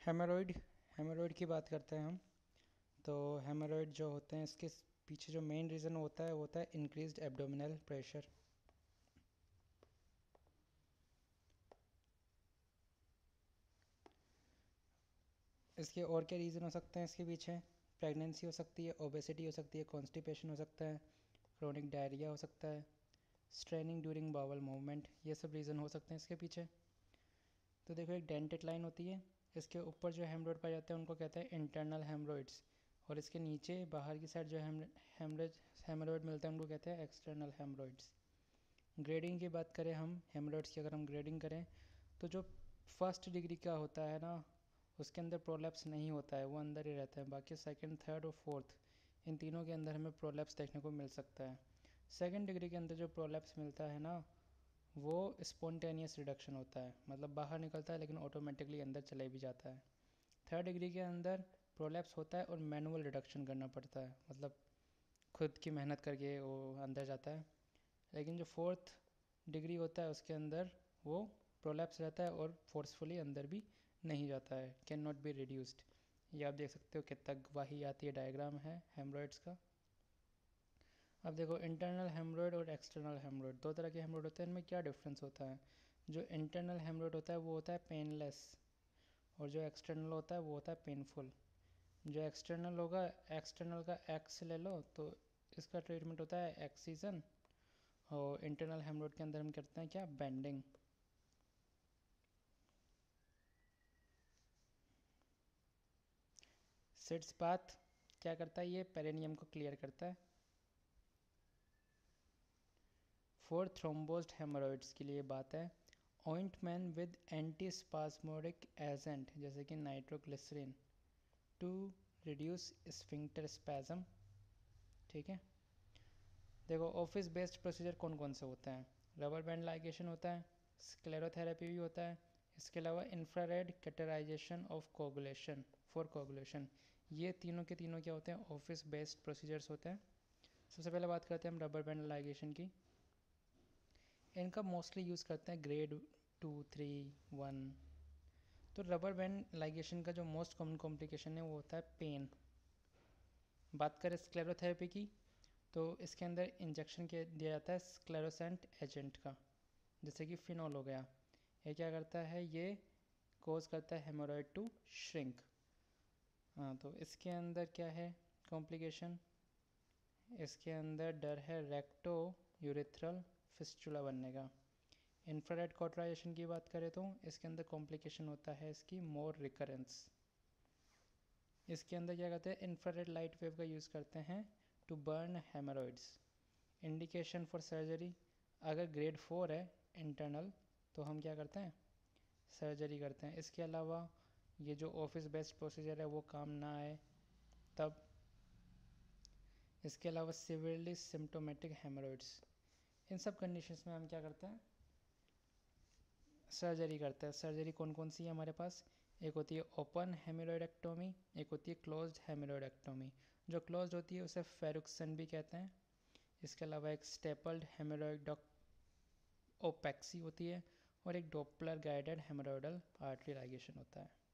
हेमोरॉइड हेमोरॉइड की बात करते हैं हम। तो हेमोरॉइड जो होते हैं इसके पीछे जो मेन रीज़न होता है वो होता है इंक्रीज्ड एब्डोमिनल प्रेशर। इसके और क्या रीज़न हो सकते हैं इसके पीछे? प्रेगनेंसी हो सकती है, ओबेसिटी हो सकती है, कॉन्स्टिपेशन हो सकता है, क्रोनिक डायरिया हो सकता है, स्ट्रेनिंग ड्यूरिंग बावल मूवमेंट, ये सब रीज़न हो सकते हैं इसके पीछे। तो देखो एक डेंटेड लाइन होती है, इसके ऊपर जो हेमरॉइड पाए जाते हैं उनको कहते हैं इंटरनल हेमरॉइड्स, और इसके नीचे बाहर की साइड जो हेमरॉइड मिलते हैं उनको कहते हैं एक्सटर्नल हेमरॉइड्स। ग्रेडिंग की बात करें हम हेमरॉइड्स की, अगर हम ग्रेडिंग करें तो जो फर्स्ट डिग्री का होता है ना उसके अंदर प्रोलैप्स नहीं होता है, वो अंदर ही रहता है। बाकी सेकंड, थर्ड और फोर्थ इन तीनों के अंदर हमें प्रोलैप्स देखने को मिल सकता है। सेकंड डिग्री के अंदर जो प्रोलैप्स मिलता है ना वो स्पॉन्टेनियस रिडक्शन होता है, मतलब बाहर निकलता है लेकिन ऑटोमेटिकली अंदर चले भी जाता है। थर्ड डिग्री के अंदर प्रोलैप्स होता है और मैनुअल रिडक्शन करना पड़ता है, मतलब खुद की मेहनत करके वो अंदर जाता है। लेकिन जो फोर्थ डिग्री होता है उसके अंदर वो प्रोलैप्स रहता है और फोर्सफुली अंदर भी नहीं जाता है, कैन नॉट बी रिड्यूस्ड। ये आप देख सकते हो कितना गवाही आती है, डायग्राम है हेमरॉइड्स का। अब देखो इंटरनल हेमरॉइड और एक्सटर्नल हेमरॉइड, दो तरह के हेमरॉइड होते हैं, इनमें क्या डिफरेंस होता है? जो इंटरनल हेमरॉइड होता है वो होता है पेनलेस, और जो एक्सटर्नल होता है वो होता है पेनफुल। जो एक्सटर्नल होगा, एक्सटर्नल का एक्स ले लो तो इसका ट्रीटमेंट होता है एक्सीजन, और इंटरनल हेमरॉइड के अंदर हम करते हैं क्या, बेंडिंग। सिट्स बाथ क्या करता है, ये पेरिनियम को क्लियर करता है। फॉर थ्रोम्बोज्ड हेमरॉइड्स के लिए बात है ointment with anti spasmodic agent जैसे कि nitroglycerine to reduce sphincter spasm. ठीक है, देखो ऑफिस बेस्ड प्रोसीजर कौन कौन से होते हैं? रबर बैंड लाइगेशन होता है, स्क्लेरोथेरेपी भी होता है, इसके अलावा infrared cauterisation of coagulation for coagulation. ये तीनों के तीनों क्या होते हैं, ऑफिस बेस्ड प्रोसीजर्स होते हैं। सबसे पहले बात करते हैं हम रबर बैंड लाइगेशन की। इनका मोस्टली यूज़ करते हैं ग्रेड 2, 3, 1। तो रबर बैंड लाइगेशन का जो मोस्ट कॉमन कॉम्प्लिकेशन है वो होता है पेन। बात करें स्क्लेरोथेरेपी की तो इसके अंदर इंजेक्शन दिया जाता है स्क्लेरोसेंट एजेंट का, जैसे कि फिनॉल हो गया। ये क्या करता है, ये कोज करता है हेमोरॉइड टू श्रिंक। हाँ, तो इसके अंदर क्या है कॉम्प्लिकेशन? इसके अंदर डर है रेक्टो यूरेथ्रल फिस्चुला बनने का। इंफ्रारेड कॉटराइजेशन की बात करें तो इसके अंदर कॉम्प्लिकेशन होता है इसकी मोर रिकरेंस। इसके अंदर क्या करते हैं, इंफ्रारेड लाइट वेव का यूज़ करते हैं to burn haemorrhoids. Indication for surgery, अगर ग्रेड 4 है इंटरनल तो हम क्या करते हैं, सर्जरी करते हैं। इसके अलावा ये जो ऑफिस बेस्ड प्रोसीजर है वो काम ना आए तब। इसके अलावा सिवियरली सिम्टोमेटिक हेमरॉइड्स, इन सब कंडीशंस में हम क्या करते हैं, सर्जरी करते हैं। सर्जरी कौन कौन सी है हमारे पास? एक होती है ओपन हेमरॉइडेक्टोमी, एक होती है क्लोज्ड हेमरॉइडेक्टोमी। जो क्लोज्ड होती है उसे फेरुक्सन भी कहते हैं। इसके अलावा एक स्टेपल्ड हेमरॉइडोपेक्सी होती है, और एक Doppler guided haemorrhoidal artery ligation होता है।